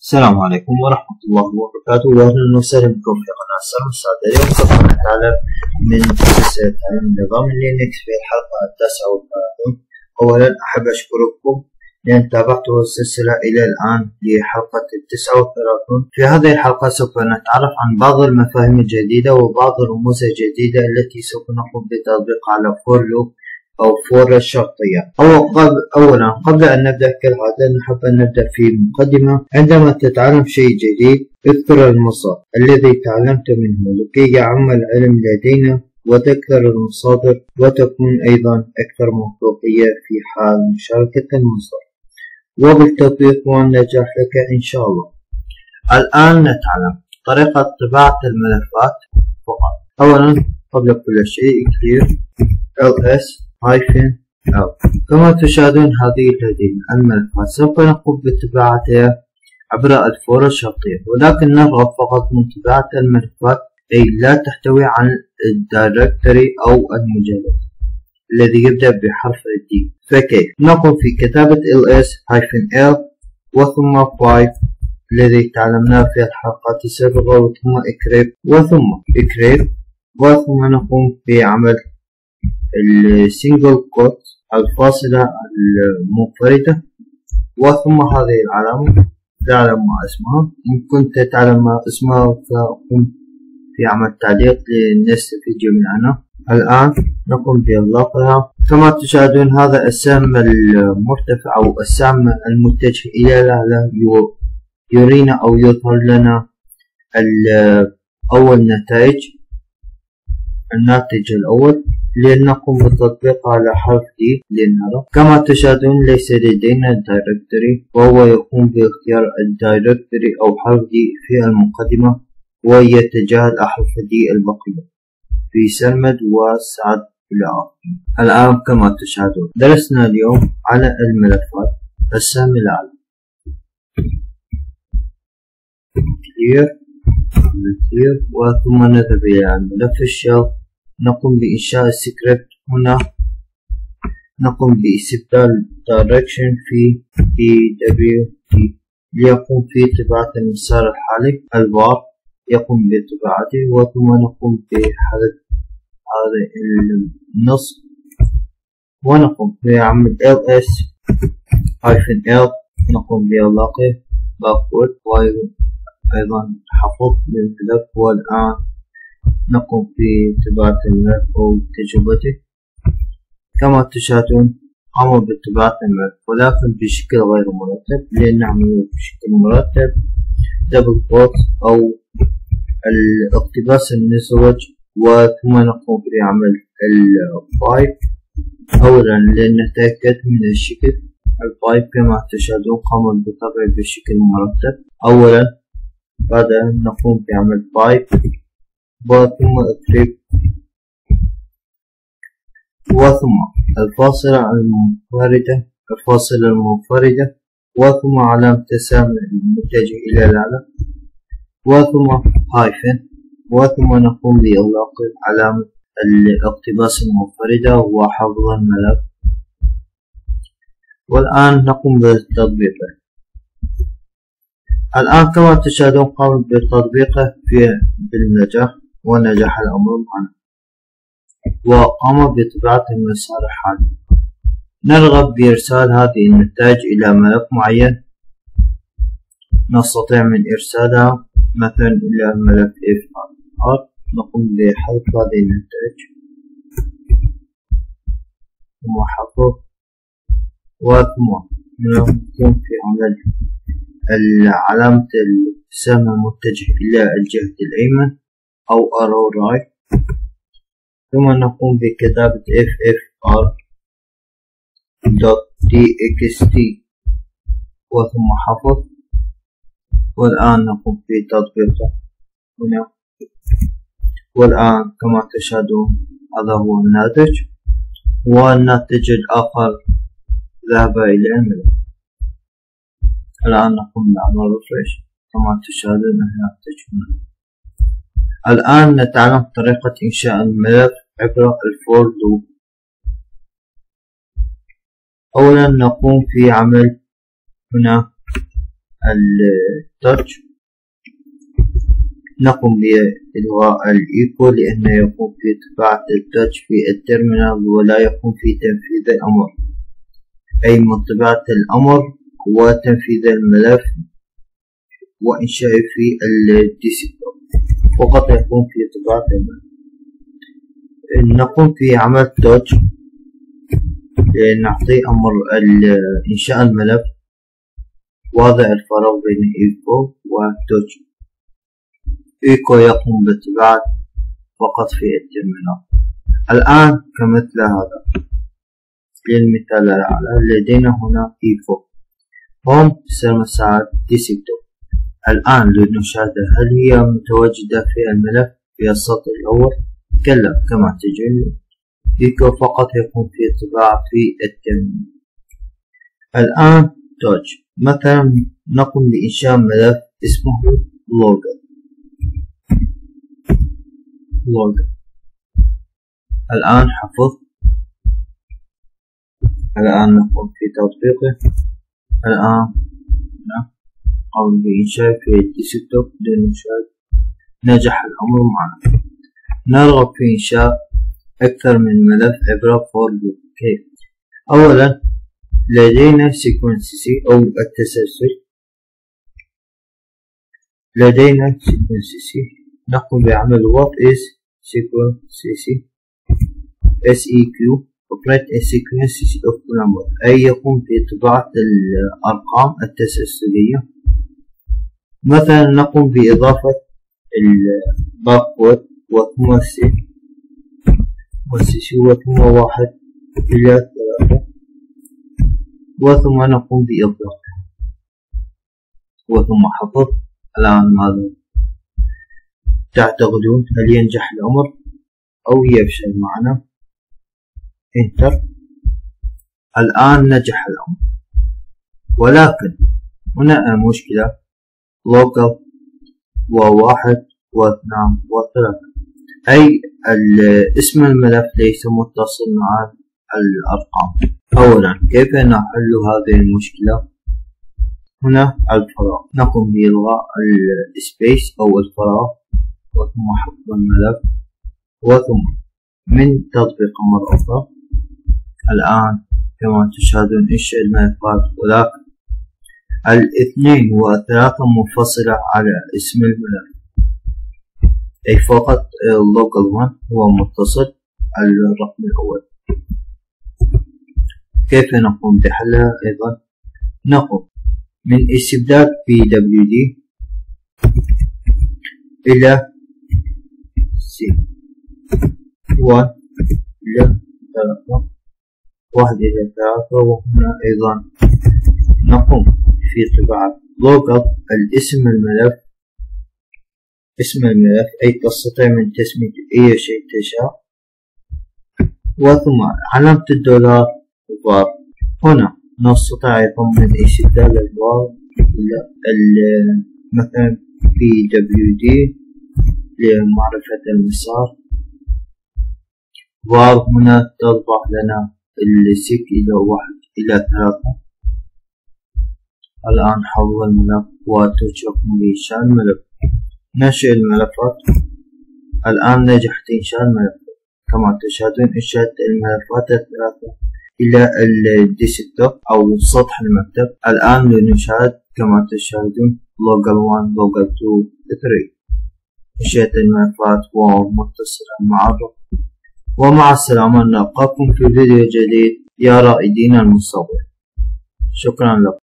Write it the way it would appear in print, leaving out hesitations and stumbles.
السلام عليكم ورحمة الله وبركاته، وأهلا وسهلا بكم في قناة سلام السعد. اليوم سوف نتعلم من سلسلة علم نظام لينكس في الحلقة 39. أولا أحب أشكركم لأن تابعتوا السلسلة إلى الآن لحلقة 39. في هذه الحلقة سوف نتعرف عن بعض المفاهيم الجديدة وبعض الرموز الجديدة التي سوف نقوم بتطبيقها على فور لوب أو فور الشرطية. أولا قبل أن نبدأ كالعادة نحب أن نبدأ في مقدمة. عندما تتعلم شيء جديد اذكر المصدر الذي تعلمت منه لكي يعم العلم لدينا، وتذكر المصادر وتكون أيضا أكثر موثوقية في حال مشاركة المصدر، وبالتوفيق والنجاح لك إن شاء الله. الآن نتعلم طريقة طباعة الملفات فقط. أولا قبل كل شيء clear ls -l. كما تشاهدون هذه لدينا الملفات، سوف نقوم بطباعتها عبر الفور الشرطية، ولكن نرغب فقط من طباعة الملفات أي لا تحتوي عن الدايركتوري أو المجلد الذي يبدأ بحرف D. فكيف؟ نقوم في كتابة ls-l وثم 5 الذي تعلمناه في الحلقات السابقة، وثم egrep وثم نقوم بعمل السنجل كوت الفاصلة المنفردة، وثم هذه العلامة تعلم ما اسمها. إن كنت تعلم ما اسمها فقم في عمل تعليق لنستفيد جميعنا. الآن نقوم بإغلاقها. كما تشاهدون هذا السهم المرتفع أو السهم المتجه إلى الأعلى يرينا أو يظهر لنا أول الناتج الأول لنقوم بالتطبيق على حرف D لنرى. كما تشاهدون ليس لدينا الدايركتوري، وهو يقوم باختيار الدايركتوري أو حرف D في المقدمة، ويتجاهل أحرف D البقية في سرمد وسعد إلى آخره. الآن كما تشاهدون درسنا اليوم على الملفات. السهم الأعلى clear وثم نذهب إلى الملف الشell. نقوم بإنشاء السكريبت. هنا نقوم باستبدال direction في pwd ليقوم في طباعة المسار الحالي. البار يقوم بطباعته، وثم نقوم بحذف هذا النص، ونقوم بعمل ls-l نقوم بإغلاقه باكورد وأيضا حفظ للملف. والآن نقوم بطباعة الملف أو تجربته. كما تشاهدون قاموا بطباعة الملف ولكن بشكل غير مرتب. لنعمله بشكل مرتب دبل كوت أو الاقتباس المزدوج، وثم نقوم بعمل البايب. أولا لنتأكد من الشكل. البايب كما تشاهدون قاموا بالطبع بشكل مرتب. أولا بعد نقوم بعمل بايب وثم اضرب وثم الفاصلة المنفردة وثم علامة السهم المتجه إلى الأعلى وثم هايفن، وثم نقوم بإغلاق علامة الاقتباس المنفردة وحفظ الملف. والآن نقوم بتطبيقه. الآن كما تشاهدون قام بتطبيقه بالنجاح، ونجح الأمر معنا، وقام بطباعة المسار الحالي. نرغب بإرسال هذه النتائج إلى ملف معين. نستطيع من إرسالها مثلا إلى ملف fr. نقوم بحذف هذه النتائج ثم حفظ، وثم نقوم في عمل علامة السهم المتجه إلى الجهة الأيمن أو arrow right، ثم نقوم بكتابة ffr.txt وثم حفظ. والآن نقوم بتطبيقه هنا. والآن كما تشاهدون هذا هو الناتج، والناتج الآخر ذهب إلى الملف. الآن نقوم بعمل ريفرش. كما تشاهدون الناتج هنا. الآن نتعلم طريقة إنشاء الملف عبر الفور لوب. أولا نقوم في عمل هنا التاتش نقوم بإلغاء الإيكو لأنه يقوم في طباعة التاتش في التيرمينال ولا يقوم في تنفيذ الأمر، أي من طباعة الأمر وتنفيذ الملف وإنشائه في الديسكتوب، فقط يقوم في طباعة الملف. نقوم في عمل تاتش، نعطي أمر إنشاء الملف، وضع الفراغ بين إيكو وتاتش. إيكو يقوم بالطباعة فقط في التيرمينال. الآن كمثل هذا للمثال الأعلى لدينا هنا إيكو هوم سمسات ديسكتوب. الآن لنشاهد هل هي متواجدة في الملف في السطر الأول؟ كلا، كما تجد إيكو فقط يقوم في الطباعة في التيرمينال. الآن تاتش، مثلا نقوم بإنشاء ملف اسمه لوجر. الآن حفظ، الآن نقوم في تطبيقه. الآن نقوم بإنشاء في الديسكتوب لنشاهد نجح الأمر معنا. نرغب في إنشاء أكثر من ملف عبر فور لوب. كيف؟ أولا لدينا سيكونسي أو التسلسل، لدينا سيكونسي نقوم بعمل what is sequence SEQ operate a sequence of numbers، أي يقوم بطباعة الأرقام التسلسلية. مثلا نقوم بإضافة الباركود وثم وثم 1 إلى 3 وثم نقوم بإضافة وثم حفظ. الآن ماذا تعتقدون؟ هل ينجح الأمر أو يفشل معنا؟ انتر. الآن نجح الأمر، ولكن هنا مشكلة. لوكال و1 و2 و3، أي اسم الملف ليس متصل مع الأرقام. أولا كيف نحل هذه المشكلة؟ هنا الفراغ، نقوم بإلغاء السبيس أو الفراغ وثم حفظ الملف وثم من تطبيق مرة أخرى. الآن كما تشاهدون إنشاء الملفات، ولكن 2 و3 منفصلة على اسم الملف، أي فقط local 1 هو متصل على الرقم الأول. كيف نقوم بحلها؟ أيضا نقوم من استبدال pwd إلى C1 إلى 3 1 إلى 3، وهنا أيضا نقوم في طباعة local الاسم الملف، اسم الملف، أي تستطيع من تسمية أي شيء تشاء، وثم علامة $. هنا نستطيع أيضا من استبدال البار إلى مثلا pwd لمعرفة المسار. var هنا تطبع لنا السيك إلى 1 إلى 3. الآن حفظ الملف وتوجهكم بإنشاء الملف. نشئ الملفات. الآن نجحت إنشاء الملف، كما تشاهدون إنشاء الملفات الثلاثة إلى الديسكتوب أو سطح المكتب. الآن لنشاهد كما تشاهدون local 1 local 2 3 إنشاء الملفات ومتصلة مع الرقم. ومع السلامة، نلقاكم في فيديو جديد يا رائدين المستقبل. شكرا لكم.